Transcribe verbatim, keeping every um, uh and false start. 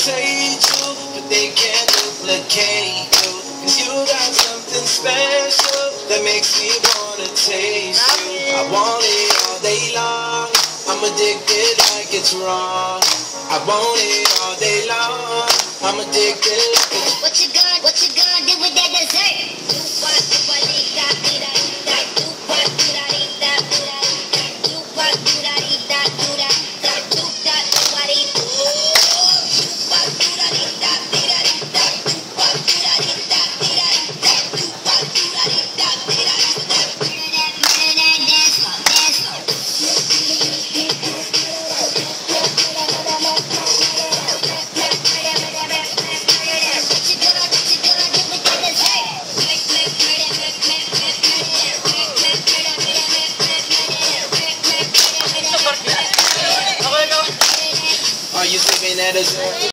imitate you, but they can't duplicate you. Cause you got something special that makes me wanna taste you. I want it all day long, I'm addicted like it's wrong. I want it all day long, I'm addicted like it's What you gonna, what you gonna do with that dessert? Do what, do what, eat that, eat that, eat that. Do what, do that, eat that, do that, eat that. Do what, do that, eat that, do that, that. Do that, do what, eat. Do what, do that, eat that, eat that, eat that. Do what, do that, eat that, eat that, eat that. Do what, do that, eat that, eat that, eat that. Murder that, murder that, dance floor, dance floor. Are you sleeping at a